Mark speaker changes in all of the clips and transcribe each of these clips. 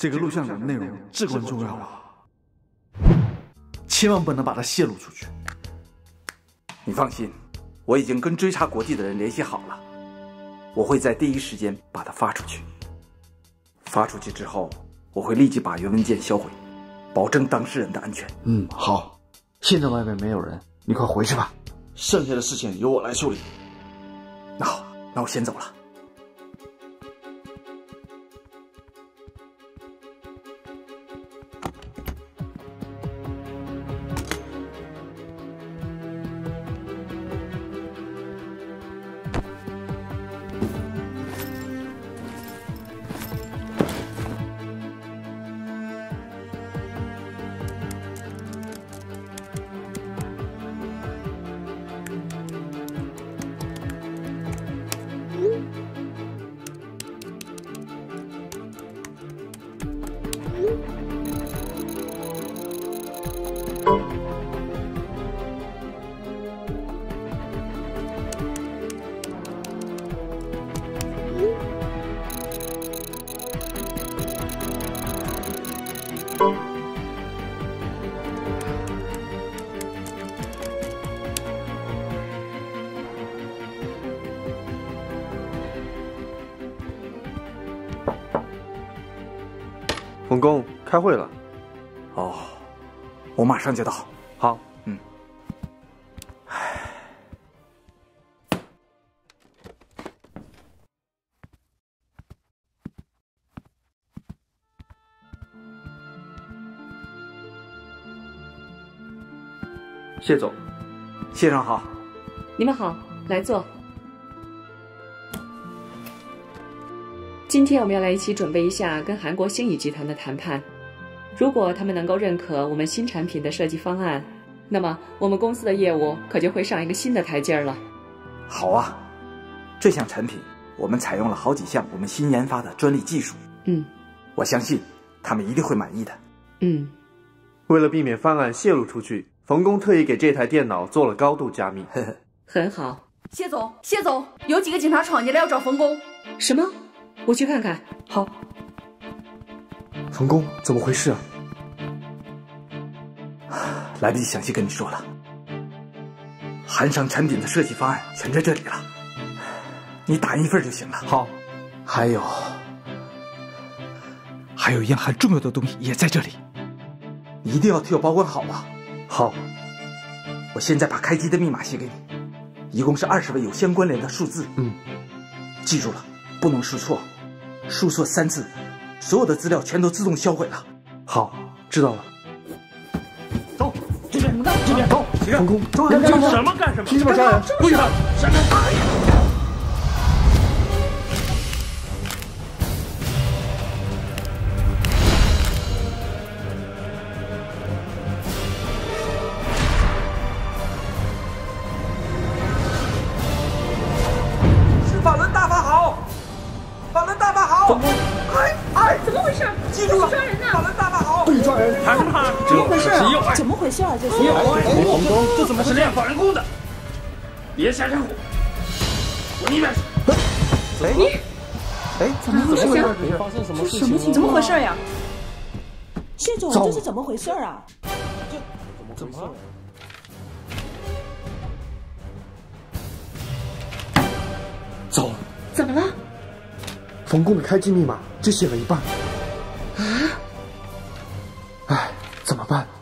Speaker 1: 这个录像里的内容至关重要啊，千万不能把它泄露出去。
Speaker 2: 你放心，我已经跟追查国际的人联系好了，我会在第一时间把它发出去。发出去之后，我会立即把原文件销毁，保证当事人的安全。
Speaker 1: 好。现在外面没有人，你快回去吧，剩下的事情由我来处理。
Speaker 2: 那好，那我先走了。
Speaker 3: 冯工，开会了。
Speaker 2: 哦，我马上就到。
Speaker 3: 好。谢总，
Speaker 2: 谢长好。
Speaker 4: 你们好，来坐。今天我们要来一起准备一下跟韩国星宇集团的谈判。如果他们能够认可我们新产品的设计方案，那么我们公司的业务可就会上一个新的台阶了。
Speaker 2: 好啊，这项产品我们采用了好几项我们新研发的专利技术。我相信他们一定会满意的。
Speaker 3: 为了避免方案泄露出去，冯工特意给这台电脑做了高度加密。
Speaker 4: 很好。
Speaker 5: 谢总，有几个警察闯进来要找冯工。
Speaker 4: 什么？我去看看。
Speaker 3: 好。冯工，怎么回事啊？
Speaker 2: 来不及详细跟你说了，韩商产品的设计方案全在这里了，你打印一份就行了。
Speaker 3: 好。
Speaker 2: 还有一样很重要的东西也在这里，你一定要替我保管好啊。
Speaker 3: 好。
Speaker 2: 我现在把开机的密码写给你，一共是20位有相关联的数字。记住了，不能输错，输错3次，所有的资料全都自动销毁了。
Speaker 3: 好，知道了。
Speaker 5: 走，这边
Speaker 3: 走。冯工，
Speaker 5: 干什么？
Speaker 3: 凭什么杀人？
Speaker 5: 不许打！
Speaker 2: 法轮大法好！法轮大法好！
Speaker 5: 怎么回事？
Speaker 2: 记住了，
Speaker 5: 抓人呢！
Speaker 2: 法轮大法好！
Speaker 3: 不许抓人！
Speaker 5: 还怕？
Speaker 6: 怎么回事啊？怎么回事啊？这是
Speaker 3: 冯工，
Speaker 5: 这怎么是练法轮功的？别瞎掺和！滚一边去！
Speaker 6: 怎么回事？
Speaker 3: 发生什么事情？
Speaker 6: 怎么回事呀？谢总，这是怎么回事啊？
Speaker 3: 怎么？糟了！
Speaker 4: 怎么了？
Speaker 3: 冯工的开机密码只写了一半。哎，怎么办？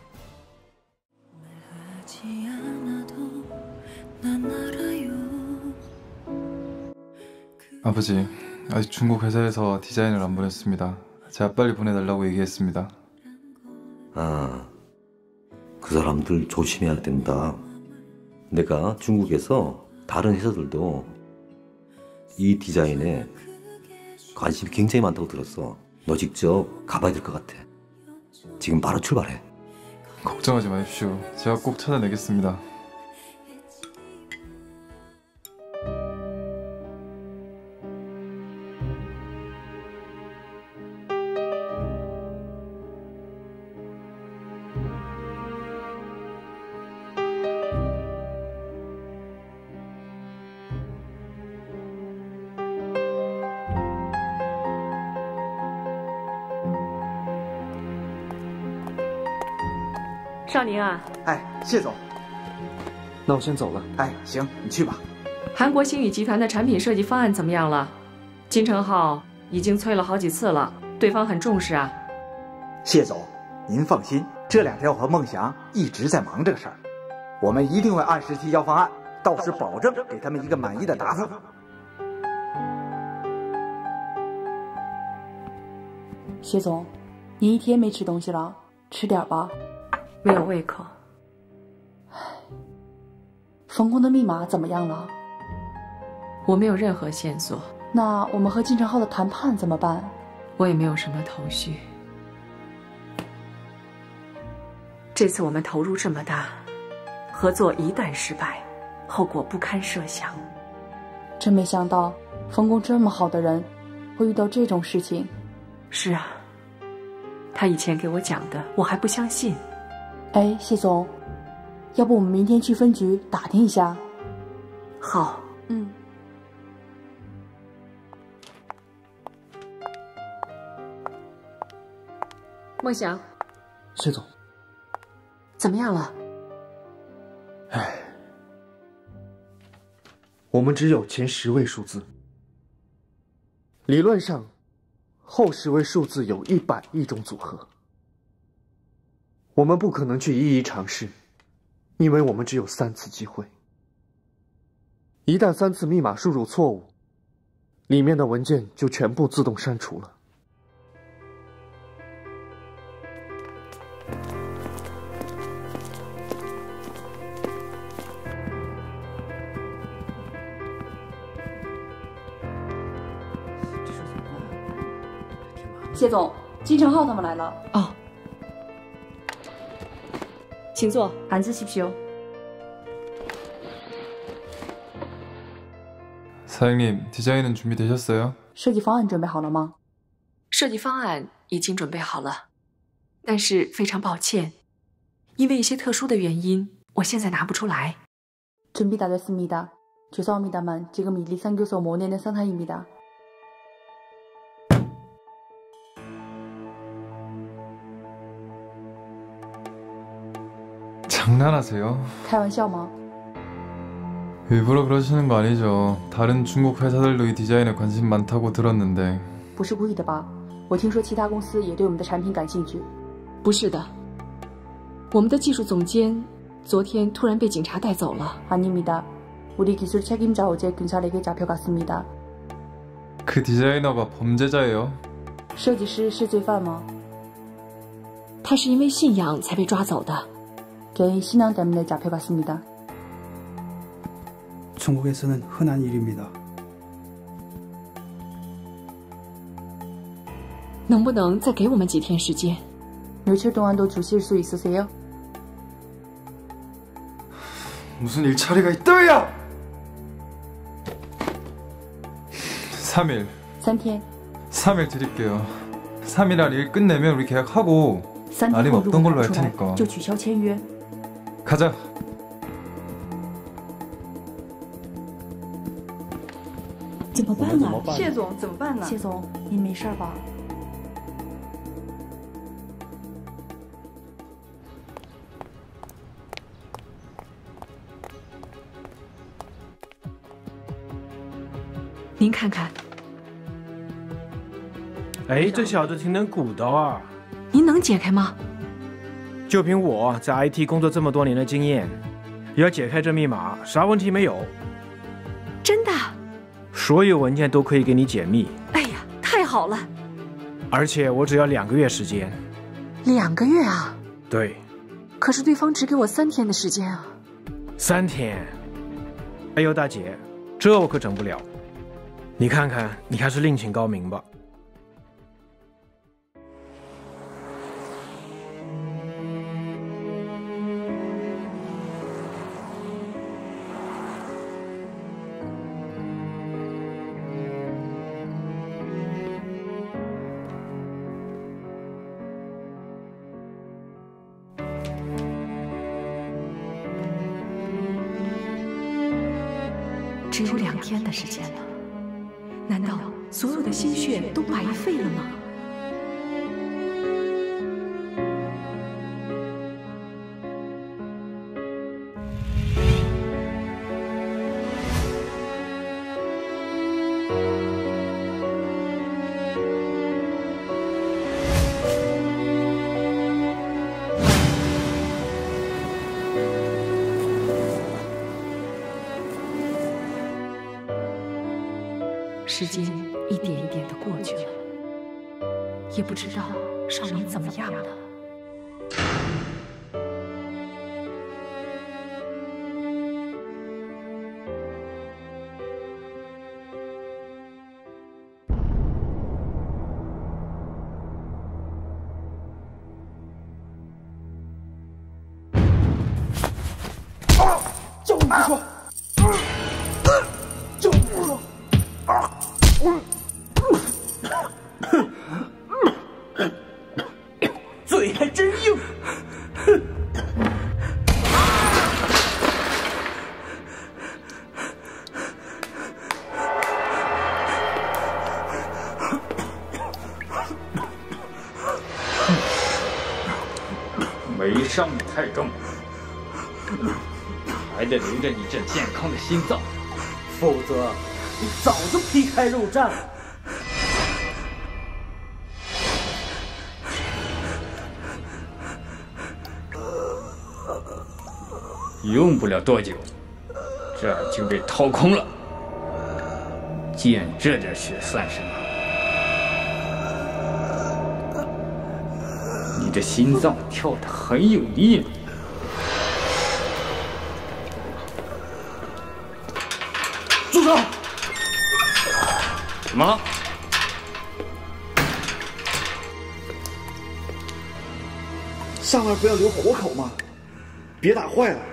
Speaker 7: 아버지, 아직 중국 회사에서 디자인을 안 보냈습니다. 제가 빨리 보내달라고 얘기했습니다.
Speaker 8: 아, 그 사람들 조심해야 된다. 내가 중국에서 다른 회사들도 이 디자인에 관심이 굉장히 많다고 들었어. 너 직접 가봐야 될 것 같아. 지금 바로 출발해.
Speaker 7: 걱정하지 마십시오. 제가 꼭 찾아내겠습니다.
Speaker 4: 少宁啊，
Speaker 1: 哎，谢总。
Speaker 3: 那我先走了。
Speaker 1: 哎，行，你去吧。
Speaker 4: 韩国星宇集团的产品设计方案怎么样了？金城浩已经催了好几次了，对方很重视啊。
Speaker 2: 谢总，您放心，这2天我和孟祥一直在忙这个事儿，我们一定会按时提交方案，到时保证给他们一个满意的答复。
Speaker 6: 谢总，你一天没吃东西了，吃点吧。
Speaker 4: 没有胃口。
Speaker 6: 冯工的密码怎么样了？
Speaker 4: 我没有任何线索。
Speaker 6: 那我们和金城浩的谈判怎么办？
Speaker 4: 我也没有什么头绪。这次我们投入这么大，合作一旦失败，后果不堪设想。
Speaker 6: 真没想到，冯工这么好的人，会遇到这种事情。
Speaker 4: 是啊，他以前给我讲的，我还不相信。
Speaker 6: 哎，谢总，要不我们明天去分局打听一下？
Speaker 4: 好。
Speaker 6: 嗯。
Speaker 4: 孟祥，
Speaker 3: 谢总，
Speaker 4: 怎么样了？
Speaker 3: 我们只有前10位数字，理论上，后10位数字有100亿种组合，我们不可能去一一尝试，因为我们只有3次机会。一旦3次密码输入错误，里面的文件就全部自动删除了。
Speaker 6: 谢总，金城浩他们来了。
Speaker 4: 哦，请坐。
Speaker 6: 앉으십시오。
Speaker 7: 사장님, 디자인은 준비되셨어요?
Speaker 6: 设计方案准备好了吗？
Speaker 4: 设计方案已经准备好了，但是非常抱歉，因为一些特殊的原因，我现在拿不出来。
Speaker 6: 준비 다 됐습니다. 죄송합니다만 지금 1, 2, 3 교서 모내는 상황입니다.
Speaker 7: 장난하세요?
Speaker 6: 开玩笑吗？
Speaker 7: 일부러 그러시는 거 아니죠? 다른 중국 회사들도 이 디자인에 관심 많다고 들었는데.
Speaker 6: 不是故意的吧？我听说其他公司也对我们的产品感兴趣。
Speaker 4: 不是的，我们的技术总监昨天突然被警察带走了。
Speaker 6: 아닙니다. 우리 기술 책임자 어제 경찰에게 잡혀갔습니다.
Speaker 7: 그 디자이너가 범죄자예요?
Speaker 6: 设计师是罪犯吗？
Speaker 4: 他是因为信仰才被抓走的。
Speaker 6: 개인 신앙 때문에 잡혀갔습니다.
Speaker 9: 중국에서는 흔한 일입니다.
Speaker 4: 能不能再给我们几天时间？
Speaker 6: 며칠 동안도 주실 수 있으세요?
Speaker 7: 무슨 일처리가 있다고요? 3일.
Speaker 6: 3天。
Speaker 7: 3일 드릴게요. 3일 안에 일 끝내면 우리 계약하고
Speaker 6: 3天
Speaker 7: 아니면
Speaker 6: 后如
Speaker 7: 없던
Speaker 6: 果
Speaker 7: 걸로
Speaker 6: 拿
Speaker 7: 할
Speaker 6: 不出来，
Speaker 7: 테니까.
Speaker 6: 就取消签约。
Speaker 7: 가자.
Speaker 6: 怎么办啊？
Speaker 10: 谢总，怎么办呢？
Speaker 6: 谢总，您没事吧？
Speaker 4: 您看看，
Speaker 5: 哎，这小子挺能鼓捣啊！
Speaker 4: 您能解开吗？
Speaker 5: 就凭我在 IT 工作这么多年的经验，要解开这密码，啥问题没有。
Speaker 4: 真的？
Speaker 5: 所有文件都可以给你解密。
Speaker 4: 哎呀，太好了！
Speaker 5: 而且我只要2个月时间。
Speaker 4: 2个月啊？
Speaker 5: 对。
Speaker 4: 可是对方只给我3天的时间啊。
Speaker 5: 3天？哎呦，大姐，这我可整不了。你看看，你还是另请高明吧。
Speaker 4: 只有2天的时间了，难道所有的心血都白费了吗？ 时间一点一点的过去了，也不知道少宁怎么样了。
Speaker 1: 叫你不说，叫你不说。嘴还真硬。
Speaker 10: 没伤得太重，还得留着你这健康的心脏，
Speaker 1: 否则你早就皮开肉绽了。
Speaker 10: 用不了多久，这儿就被掏空了。见这点血算什么？你的心脏跳得很有力了。
Speaker 1: 住手！
Speaker 10: 什么？
Speaker 1: 上面不要留活口吗？别打坏了。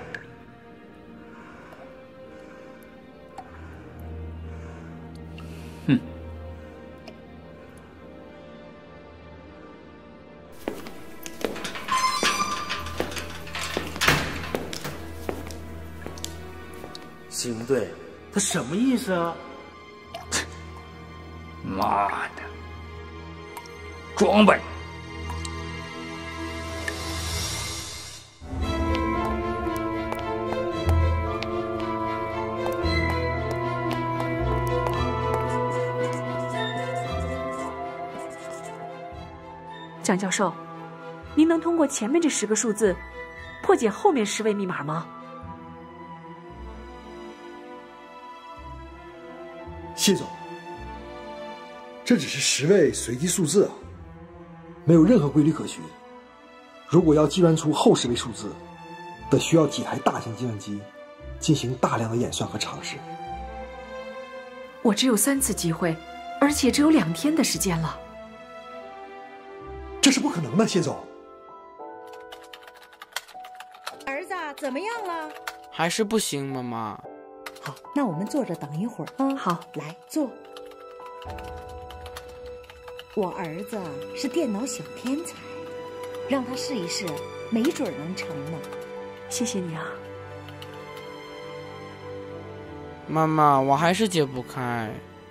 Speaker 10: 哼。
Speaker 1: 邢队，他什么意思啊？
Speaker 10: 妈的，装呗！
Speaker 4: 蒋教授，您能通过前面这10个数字破解后面10位密码吗？
Speaker 9: 谢总，这只是10位随机数字啊，没有任何规律可循。如果要计算出后10位数字，得需要几台大型计算机进行大量的演算和尝试。
Speaker 4: 我只有3次机会，而且只有2天的时间了。
Speaker 9: 这是不可能的，谢总。
Speaker 11: 儿子怎么样了？
Speaker 12: 还是不行，妈妈。
Speaker 11: 好，那我们坐着等一会儿啊。
Speaker 4: 好，
Speaker 11: 来坐。我儿子是电脑小天才，让他试一试，没准能成呢。
Speaker 4: 谢谢你啊，
Speaker 12: 妈妈，我还是解不开。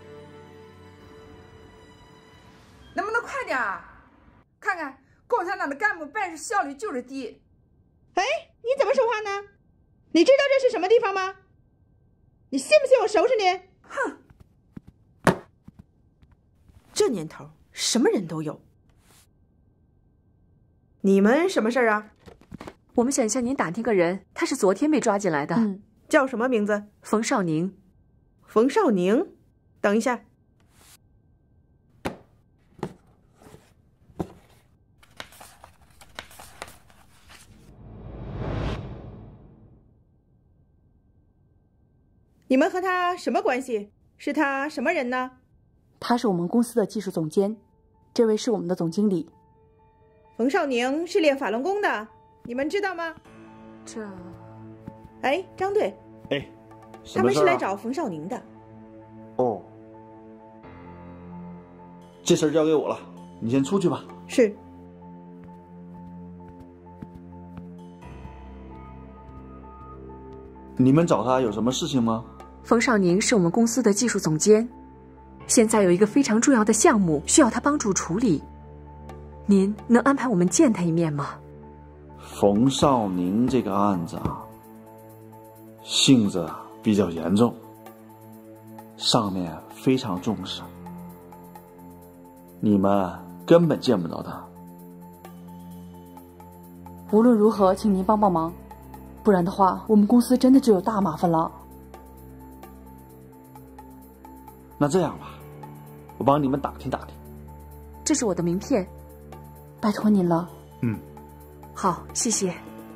Speaker 13: 能不能快点儿？看看共产党的干部办事效率就是低。
Speaker 14: 哎，你怎么说话呢？你知道这是什么地方吗？你信不信我收拾你？哼！这年头什么人都有。你们什么事儿啊？
Speaker 4: 我们想向您打听个人，他是昨天被抓进来的。
Speaker 14: 叫什么名字？
Speaker 4: 冯少宁。
Speaker 14: 冯少宁？等一下。你们和他什么关系？是他什么人呢？
Speaker 6: 他是我们公司的技术总监，这位是我们的总经理。
Speaker 14: 冯少宁是练法轮功的，你们知道吗？哎，张队。
Speaker 1: 哎，
Speaker 14: 他们是来找冯少宁的。
Speaker 1: 哦，这事儿交给我了，你先出去吧。
Speaker 14: 是。
Speaker 1: 你们找他有什么事情吗？
Speaker 4: 冯少宁是我们公司的技术总监，现在有一个非常重要的项目需要他帮助处理，您能安排我们见他一面吗？
Speaker 1: 冯少宁这个案子啊，性质比较严重，上面非常重视，你们根本见不到他。
Speaker 6: 无论如何，请您帮帮忙，不然的话，我们公司真的就有大麻烦了。
Speaker 1: 那这样吧， 我帮你们打听打听。
Speaker 4: 这是我的名片。
Speaker 6: 拜托您了。
Speaker 4: 好，谢谢。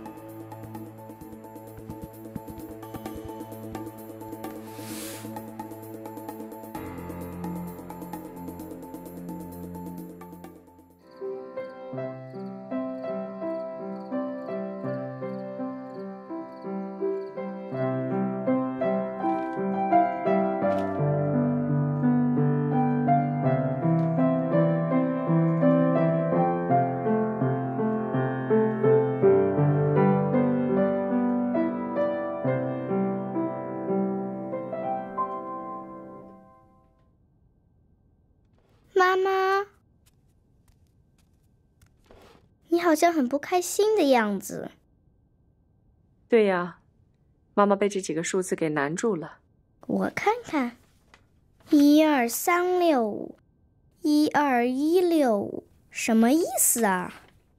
Speaker 15: 妈妈，你好像很不开心的样子。
Speaker 4: 对呀，妈妈被这几个数字给难住了。
Speaker 15: 我看看，12365，12165，什么意思啊？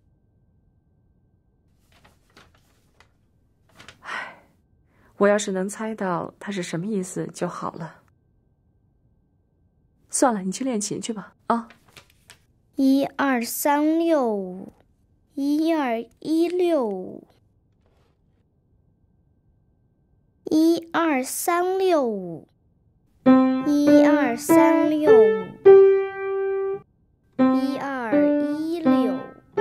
Speaker 4: 我要是能猜到它是什么意思就好了。算了，你去练琴去吧。啊
Speaker 15: ，12365，12365，12365，12165。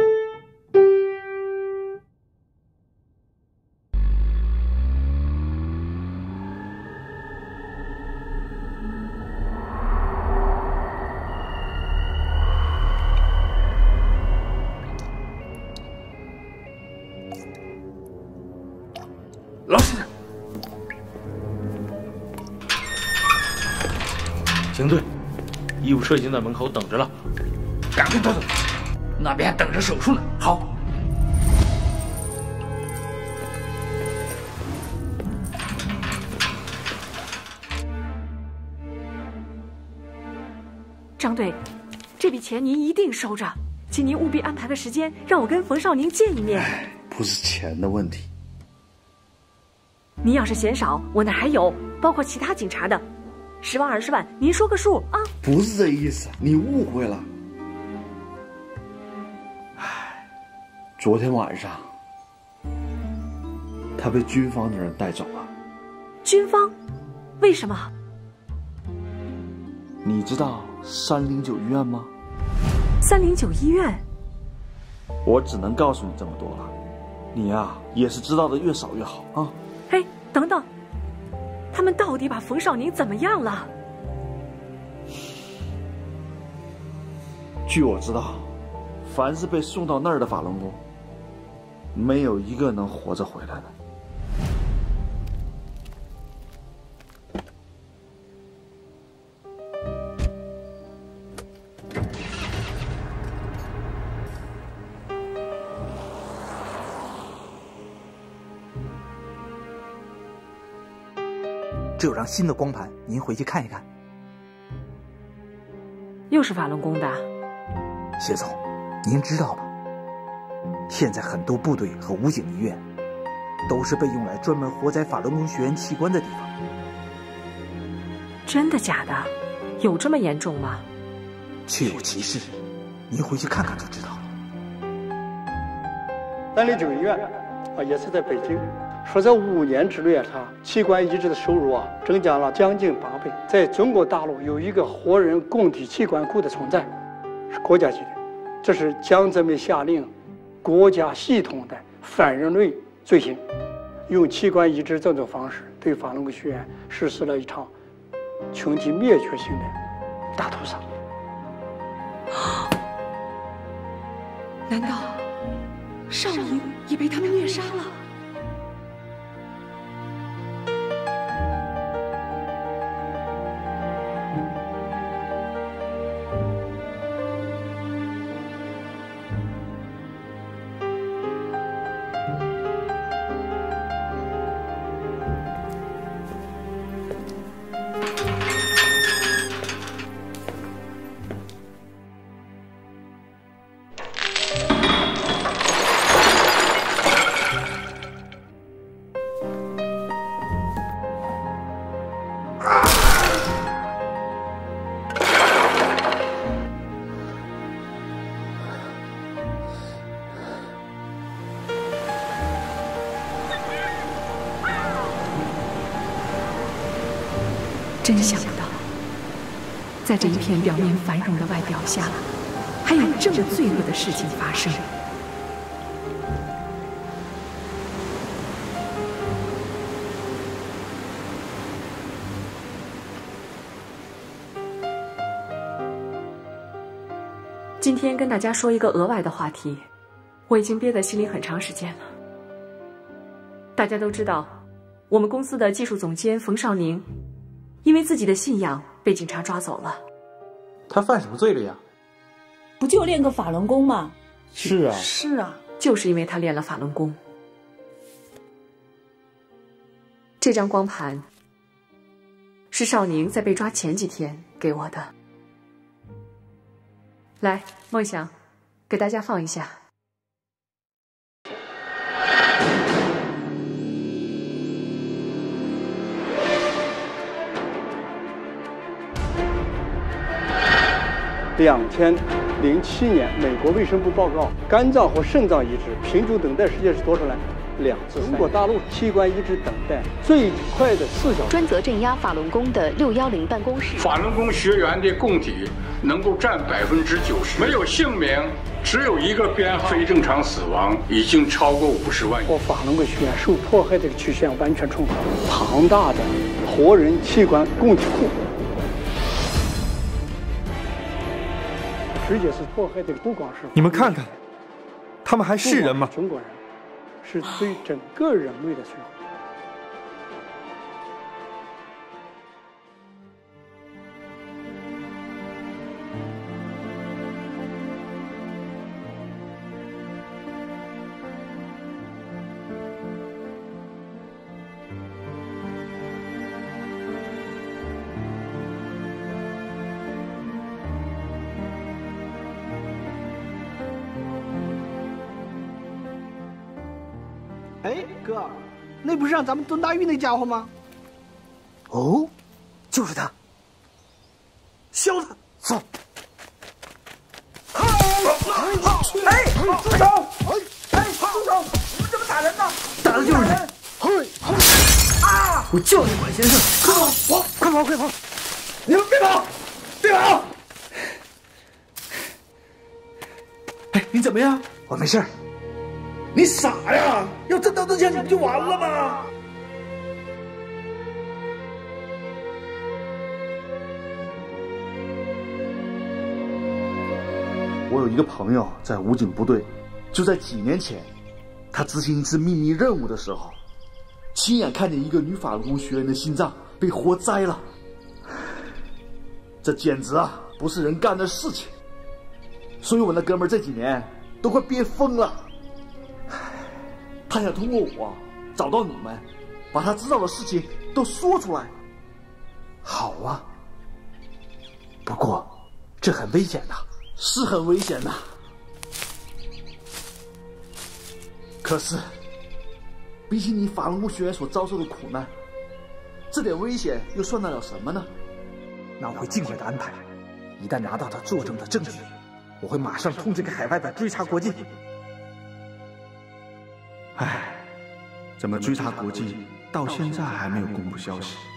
Speaker 2: 老实点。
Speaker 16: 邢队，医务车已经在门口等着了，
Speaker 2: 赶快走走，那边还等着手术呢。好。
Speaker 4: 张队，这笔钱您一定收着，请您务必安排个时间让我跟冯少宁见一面。
Speaker 1: 不是钱的问题。
Speaker 4: 您要是嫌少，我那还有，包括其他警察的，10万20万，您说个数啊！
Speaker 1: 不是这意思，你误会了。昨天晚上，他被军方的人带走了。
Speaker 4: 军方？为什么？
Speaker 1: 你知道309医院吗
Speaker 4: ？309医院？
Speaker 1: 我只能告诉你这么多了，你呀也是知道的越少越好啊。
Speaker 4: 哎，等等，他们到底把冯少宁怎么样了？
Speaker 1: 据我知道，凡是被送到那儿的法轮功，没有一个能活着回来的。
Speaker 2: 这有张新的光盘，您回去看一看。
Speaker 4: 又是法轮功的。
Speaker 2: 谢总，您知道吧？现在很多部队和武警医院都是被用来专门活摘法轮功学员器官的地方。
Speaker 4: 真的假的？有这么严重吗？
Speaker 2: 确有其事，您回去看看就知道了。
Speaker 17: 309医院也是在北京，说这5年之内器官移植的收入增加了将近8倍。在中国大陆有一个活人供体器官库的存在，是国家级的，这是江泽民下令国家系统的反人类罪行，用器官移植这种方式对法轮功学员实施了一场群体灭绝性的大屠杀。
Speaker 4: 难道少宁也被他们虐杀了？ 真想不到，在这一片表面繁荣的外表下，还有这么罪恶的事情发生。今天跟大家说一个额外的话题，我已经憋在心里很长时间了。大家都知道，我们公司的技术总监冯绍宁，因为自己的信仰被警察抓走了。
Speaker 16: 他犯什么罪了呀？
Speaker 18: 不就练个法轮功吗？
Speaker 16: 是啊，
Speaker 18: 是啊，
Speaker 4: 就是因为他练了法轮功。这张光盘是绍宁在被抓前几天给我的。来，梦想，给大家放一下。
Speaker 17: 2007年，美国卫生部报告，肝脏和肾脏移植平均等待时间是多少呢？2至3年。中国大陆器官移植等待最快的4小时。
Speaker 19: 专责镇压法轮功的610办公室，
Speaker 20: 法轮功学员的供体能够占90%，没有姓名，只有一个编号，非正常死亡已经超过50万。
Speaker 17: 和法轮功学员受迫害的曲线完全重合，庞大的活人器官供体库。直接是迫害的不光是
Speaker 3: 你们看看，他们还是人吗？
Speaker 17: 中国人是对整个人类的摧毁。
Speaker 21: 哎，哥，那不是让咱们蹲大狱那家伙吗？
Speaker 9: 哦，就是他，削他，走！
Speaker 13: 哎，住手！哎，住手！你们怎么打人呢？
Speaker 9: 打的就是你！
Speaker 13: 啊！
Speaker 9: 我叫你管先生！快跑！快跑！快跑！你们别跑！别跑！哎，你怎么样？我没事。你傻呀！要真当真枪，你不就完了吗？
Speaker 1: 我有一个朋友在武警部队，就在几年前，他执行一次秘密任务的时候，亲眼看见一个女法轮功学员的心脏被活摘了。这简直啊不是人干的事情，所以我那哥们儿这几年都快憋疯了。他想通过我找到你们，把他知道的事情都说出来。
Speaker 9: 好啊，不过这很危险的。
Speaker 1: 是很危险的，可是比起你法轮功学员所遭受的苦难，这点危险又算得了什么呢？
Speaker 9: 那我会尽快的安排，一旦拿到他作证的证据，我会马上通知给海外的追查国际。
Speaker 1: 唉，怎么追查国际到现在还没有公布消息？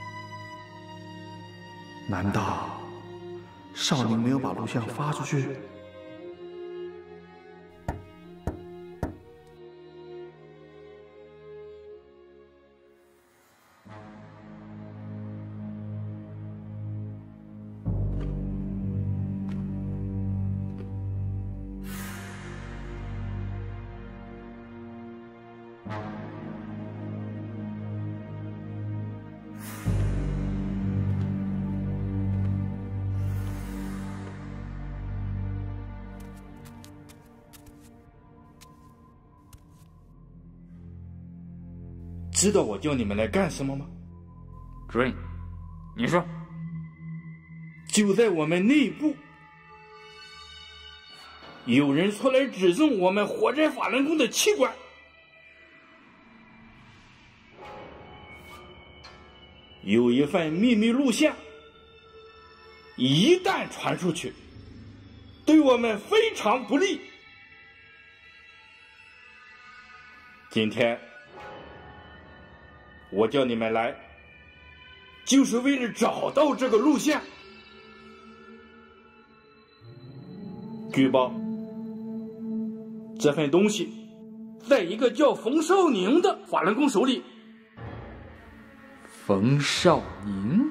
Speaker 1: 难道少宁没有把录像发出去？
Speaker 16: 知道我叫你们来干什么吗？
Speaker 10: 主任，你说。
Speaker 16: 就在我们内部，有人出来指证我们活摘法轮功的器官。有一份秘密录像，一旦传出去，对我们非常不利。今天我叫你们来， 就是为了找到这个录像。据报，这份东西在一个叫冯绍宁的法轮功手里。
Speaker 2: 冯绍宁？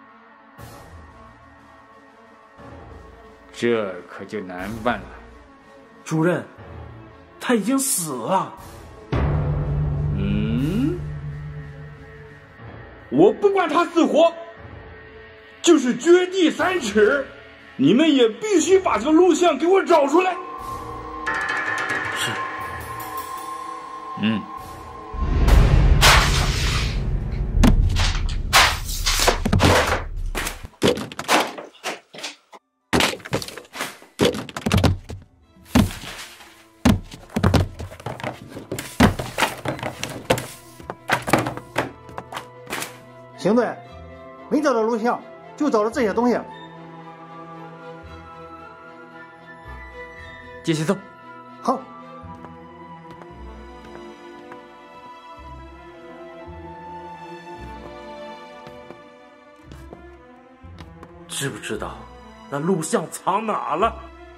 Speaker 10: 这可就难办了。
Speaker 1: 主任，他已经死了。
Speaker 16: 我不管他死活，就是掘地3尺，你们也必须把这个录像给我找出来。
Speaker 1: 是。
Speaker 21: 邢队，没找到录像，就找了这些东西。
Speaker 2: 继续走。
Speaker 21: 好。
Speaker 1: 知不知道那录像藏哪了？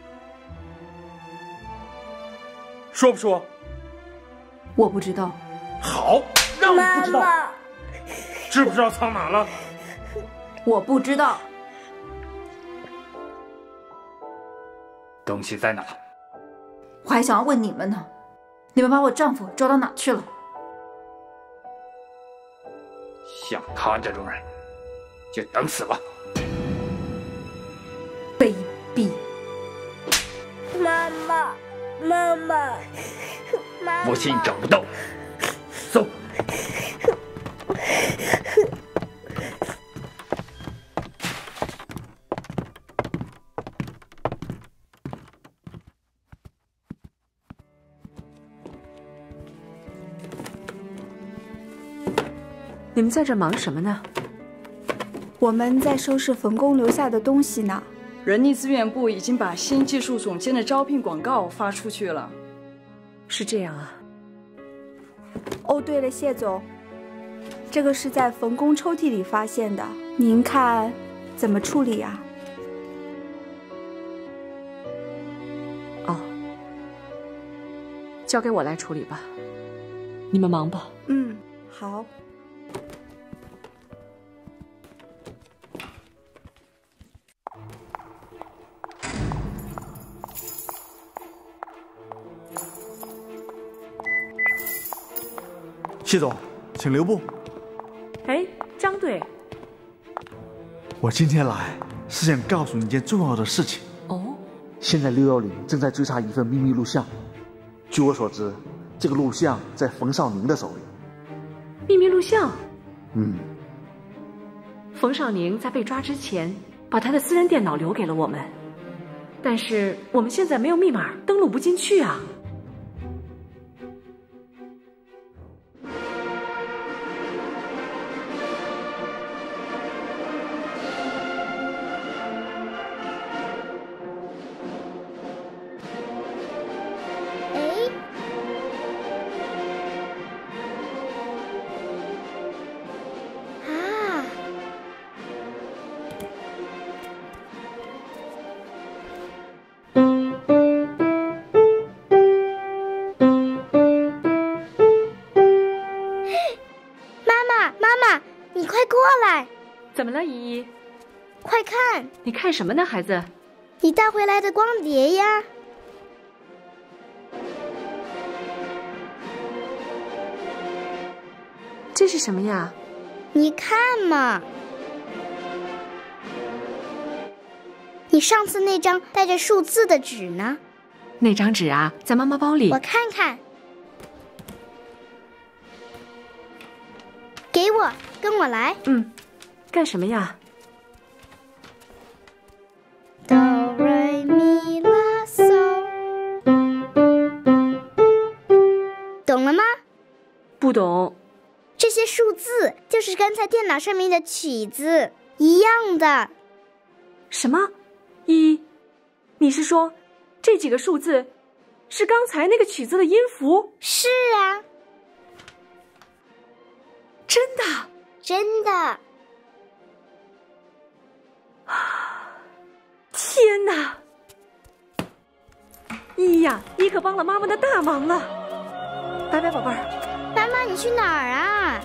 Speaker 1: 说不说？
Speaker 6: 我不知道。
Speaker 1: 好，让你不知道。知不知道藏哪了？
Speaker 6: 我不知道。
Speaker 10: 东西在哪？
Speaker 6: 我还想要问你们呢，你们把我丈夫抓到哪去了？
Speaker 10: 像他这种人，就等死吧。
Speaker 6: 卑鄙！
Speaker 15: 妈妈，妈妈，妈妈！
Speaker 10: 不信找不到，走。
Speaker 4: 你们在这忙什么呢？
Speaker 8: 我们在收拾冯工留下的东西呢。
Speaker 22: 人力资源部已经把新技术总监的招聘广告发出去了。
Speaker 4: 是这样啊。
Speaker 8: 哦，对了，谢总，这个是在冯工抽屉里发现的，您看怎么处理呀？
Speaker 4: 哦，交给我来处理吧。你们忙吧。
Speaker 8: 好。
Speaker 1: 谢总，请留步。
Speaker 4: 哎，张队，
Speaker 1: 我今天来是想告诉你一件重要的事情。
Speaker 4: 哦，
Speaker 1: 现在610正在追查一份秘密录像，据我所知，这个录像在冯绍宁的手里。
Speaker 4: 秘密录像？
Speaker 23: 冯绍宁在被抓之前，把他的私人电脑留给了我们，但是我们现在没有密码，登录不进去啊。怎么了，依依？
Speaker 15: 快看！
Speaker 23: 你看什么呢，孩子？
Speaker 15: 你带回来的光碟呀。
Speaker 23: 这是什么呀？
Speaker 15: 你看嘛。你上次那张带着数字的纸呢？
Speaker 23: 那张纸啊，在妈妈包里。
Speaker 15: 我看看。给我，跟我来。
Speaker 23: 干什么呀？
Speaker 15: 哆来咪拉嗦，懂了吗？
Speaker 23: 不懂。
Speaker 15: 这些数字就是刚才电脑上面的曲子一样的。
Speaker 23: 什么？依，你是说这几个数字是刚才那个曲子的音符？
Speaker 15: 是啊。
Speaker 23: 真的？
Speaker 15: 真的。
Speaker 23: 哪！一呀，你可帮了妈妈的大忙了。拜拜，宝贝儿。
Speaker 15: 妈妈，你去哪儿啊？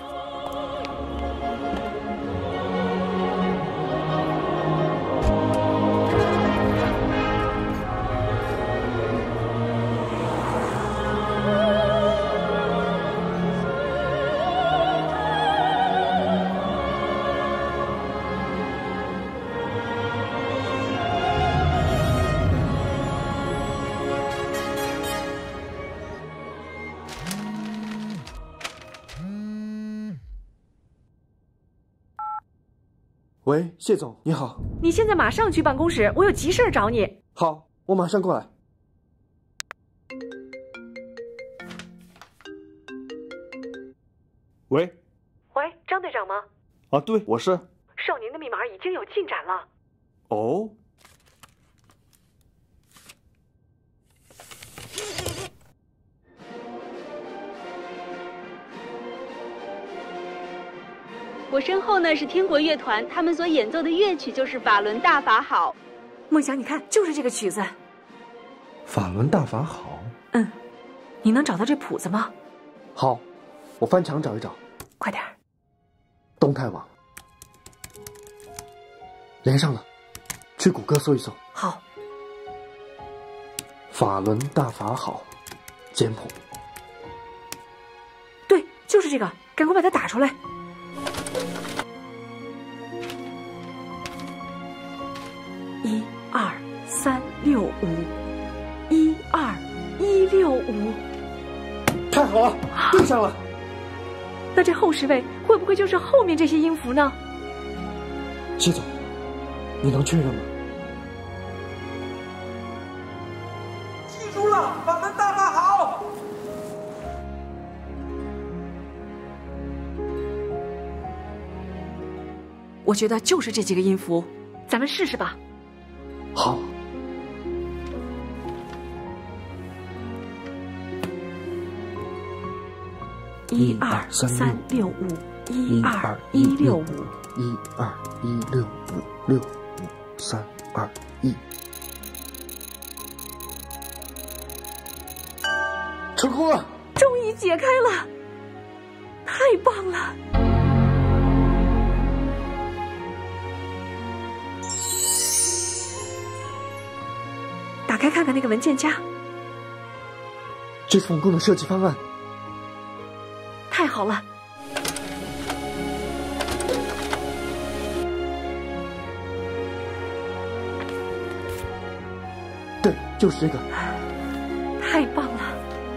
Speaker 3: 喂，谢总，你好。
Speaker 23: 你现在马上去办公室，我有急事儿找你。
Speaker 3: 好，我马上过来。
Speaker 1: 喂，
Speaker 23: 喂，张队长吗？
Speaker 1: 啊，对，我是。
Speaker 23: 少宁的密码已经有进展了。
Speaker 1: 哦。
Speaker 5: 我身后呢是天国乐团，他们所演奏的乐曲就是法轮大法好。
Speaker 23: 梦想，你看，就是这个曲子。
Speaker 3: 法轮大法好。
Speaker 23: 嗯，你能找到这谱子吗？
Speaker 3: 好，我翻墙找一找。
Speaker 23: 快点。
Speaker 3: 动态网连上了，去谷歌搜一搜。
Speaker 23: 好。
Speaker 3: 法轮大法好，简谱。
Speaker 23: 对，就是这个，赶快把它打出来。12365，12165。
Speaker 3: 太好了，对上了。
Speaker 23: 那这后10位会不会就是后面这些音符呢？
Speaker 3: 谢总，你能确认吗？
Speaker 2: 记住了，法轮大法好。
Speaker 23: 我觉得就是这几个音符，咱们试试吧。
Speaker 3: 好。12365，12165，12165，65321。成功了！
Speaker 23: 终于解开了，太棒了！打开看看那个文件夹。
Speaker 3: 这是冯工的设计方案。
Speaker 23: 太好了！
Speaker 3: 对，就是这个。
Speaker 23: 太棒了！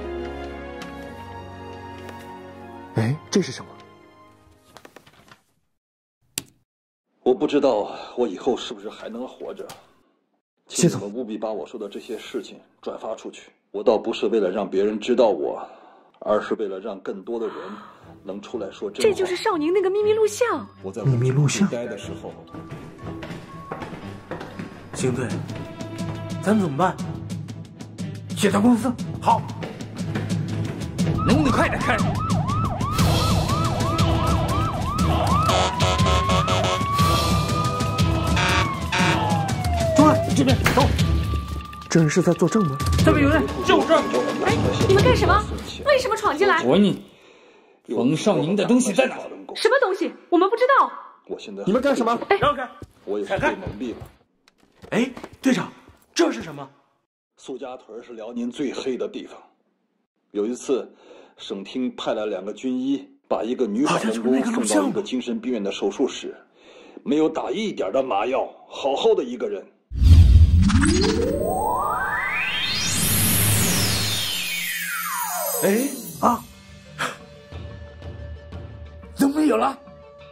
Speaker 3: 哎，这是什么？
Speaker 7: 我不知道我以后是不是还能活着。请你们务必把我说的这些事情转发出去。我倒不是为了让别人知道我，而是为了让更多的人能出来说真话。
Speaker 23: 这就是少宁那个秘密录像。
Speaker 7: 我在
Speaker 3: 秘密录像
Speaker 7: 待的时候，
Speaker 2: 星队，咱怎么办？写到公司。好，能不能快点开？
Speaker 3: 中来，这边走。这人是在作证吗？
Speaker 10: 这边有人，就这。
Speaker 23: 哎，你们干什么？为什么闯进来？
Speaker 10: 我问你，冯少宁的东西在哪？
Speaker 23: 什么东西？我们不知道。
Speaker 7: 我现在
Speaker 3: 你们干什么？
Speaker 10: 让开！
Speaker 7: 我也是被蒙蔽了。
Speaker 2: 哎，队长，这是什么？
Speaker 7: 苏家屯是辽宁最黑的地方。有一次，省厅派来2个军医，把一个女法轮功送到一个精神病院的手术室，没有打一点的麻药，好好的一个人。
Speaker 2: 哎啊，怎么没有了？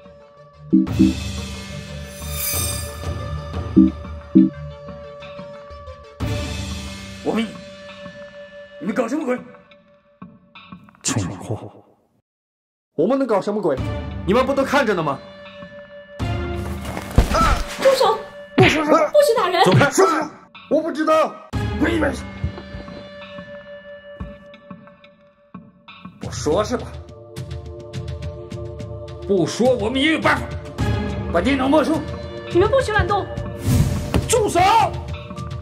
Speaker 2: 我问你们搞什么鬼？
Speaker 3: 蠢货！我们能搞什么鬼？你们不都看着呢吗？
Speaker 23: 住手！不许打人！
Speaker 3: 走开！我不知道。
Speaker 2: 闭门！我说是吧？不说我们也有办法，把电脑没收。
Speaker 23: 你们不许乱动！
Speaker 2: 住手！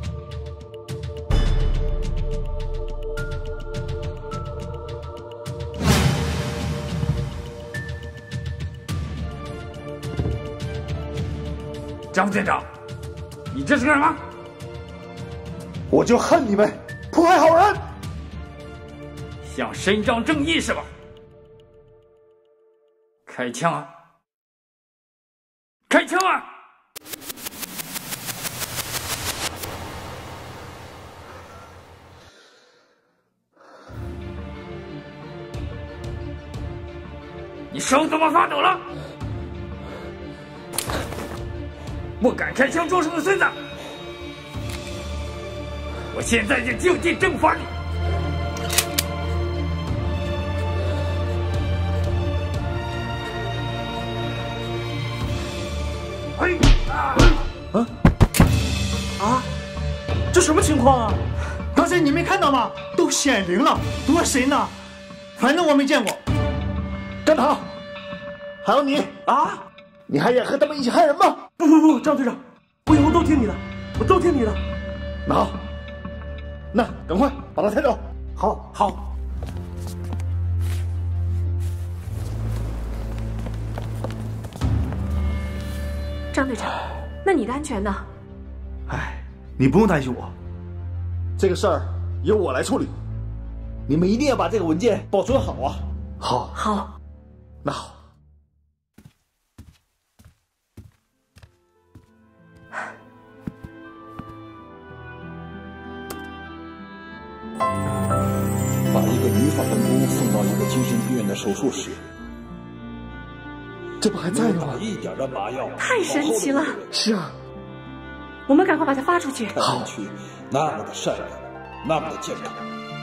Speaker 10: 张副队长，你这是干什么？
Speaker 1: 我就恨你们迫害好人，
Speaker 10: 想伸张正义是吧？开枪啊！开枪啊！你手怎么发抖了？不敢开枪作声的孙子，我现在就地正法你！
Speaker 21: 这什么情况啊？刚才你没看到吗？都显灵了，多神呐！反正我没见过。
Speaker 1: 站堂，还有你啊，你还想和他们一起害人吗？
Speaker 21: 不，张队长，我以后都听你的，我都听你的。
Speaker 1: 那好，那赶快把他抬走。
Speaker 21: 好。
Speaker 23: 张队长，那你的安全呢？
Speaker 1: 你不用担心我，这个事儿由我来处理。你们一定要把这个文件保存好啊！
Speaker 23: 好，
Speaker 1: 那好。
Speaker 7: 把一个女法轮功送到一个精神病院的手术室，
Speaker 1: 这不还在吗？
Speaker 7: 打一点的麻药，
Speaker 23: 太神奇了！
Speaker 1: 是啊，
Speaker 23: 我们赶快把它发出去。
Speaker 7: 看上去那么的善良，那么的健康。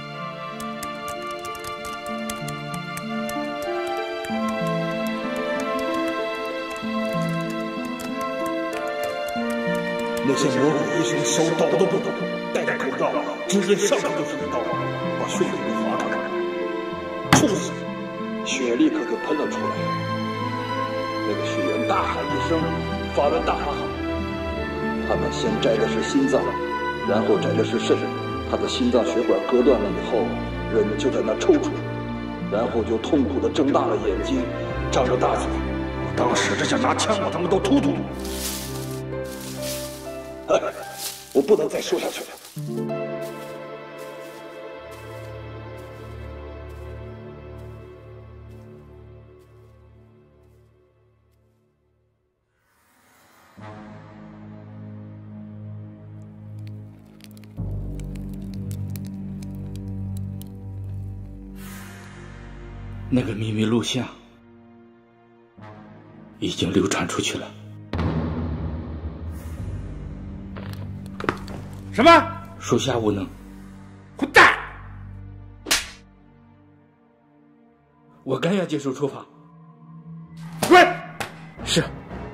Speaker 7: 那些魔鬼医生手抖都不抖，戴着口罩，直接上去就是一刀，把血给划开，处死！血立刻就喷了出来。那个学员大喊一声：“法轮大法好！”他们先摘的是心脏，然后摘的是肾。他的心脏血管割断了以后，人就在那抽搐，然后就痛苦地睁大了眼睛，张着大嘴。我当时只想拿枪把他们都突突。我不能再说下去了。
Speaker 16: 那个秘密录像已经流传出去了。
Speaker 10: 什么？
Speaker 16: 属下无能。
Speaker 10: 混蛋！
Speaker 16: 我刚要接受处罚。
Speaker 10: 滚！
Speaker 16: 是。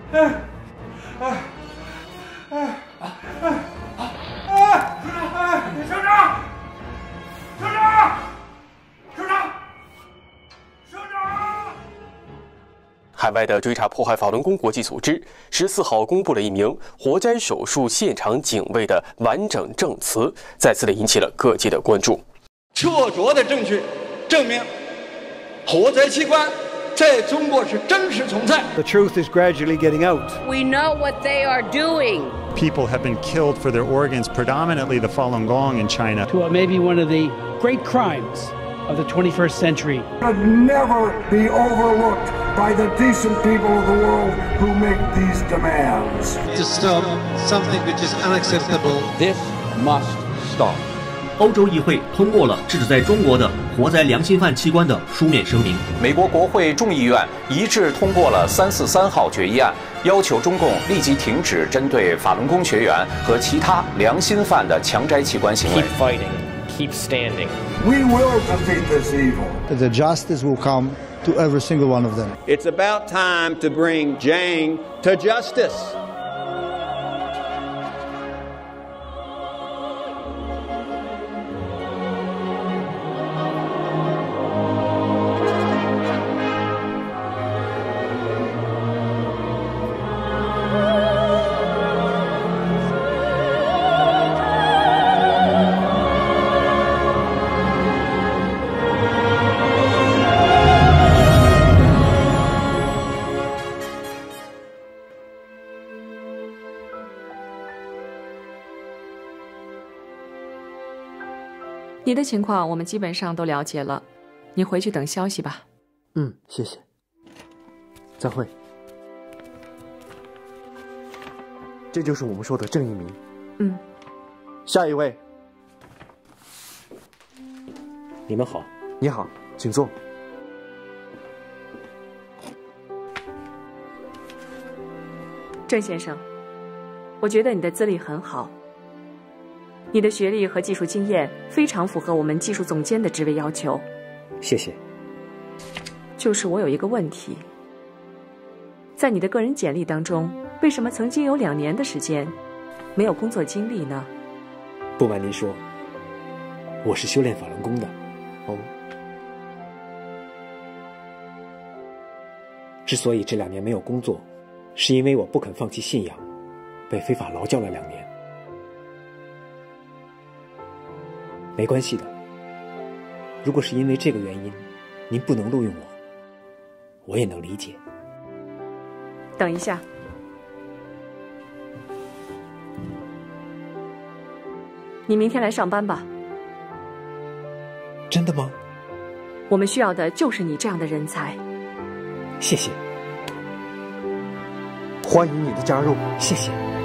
Speaker 10: 省长！
Speaker 11: 海外的追查迫害法轮功国际组织14号公布了一名活摘手术现场警卫的完整证词，再次的引起了各界的关注。
Speaker 12: 确凿的证据证明，活摘器官在中国是真实存在。
Speaker 14: The truth is gradually getting out.
Speaker 24: We know what they are doing.
Speaker 25: People have been killed for their organs, predominantly the Falun Gong in China.
Speaker 26: To what may be one of the great crimes of the 21st century.
Speaker 27: Should never be overlooked by the decent people of the world who make these demands.
Speaker 28: To stop something which is unacceptable.
Speaker 29: This must stop.
Speaker 30: 欧洲议会通过了制止在中国的活摘良心犯器官的书面声明。
Speaker 31: 美国国会众议院一致通过了343号决议案，要求中共立即停止针对法轮功学员和其他良心犯的强摘器官行为。
Speaker 29: Keep fighting, keep standing.
Speaker 27: We will defeat this evil.
Speaker 14: The justice will come to every single one of them.
Speaker 28: It's about time to bring Jiang to justice.
Speaker 23: 你的情况我们基本上都了解了，你回去等消息吧。
Speaker 3: 谢谢。再会。这就是我们说的郑一鸣。下一位。
Speaker 4: 你们好。
Speaker 3: 你好，请坐。
Speaker 23: 郑先生，我觉得你的资历很好，你的学历和技术经验非常符合我们技术总监的职位要求。
Speaker 4: 谢谢。
Speaker 23: 就是我有一个问题，在你的个人简历当中，为什么曾经有2年的时间没有工作经历呢？
Speaker 4: 不瞒您说，我是修炼法轮功的。之所以这2年没有工作，是因为我不肯放弃信仰，被非法劳教了2年。没关系的，如果是因为这个原因，您不能录用我也能理解。
Speaker 23: 等一下，你明天来上班吧。
Speaker 4: 真的吗？
Speaker 23: 我们需要的就是你这样的人才。
Speaker 4: 谢谢。
Speaker 3: 欢迎你的加入。
Speaker 4: 谢谢。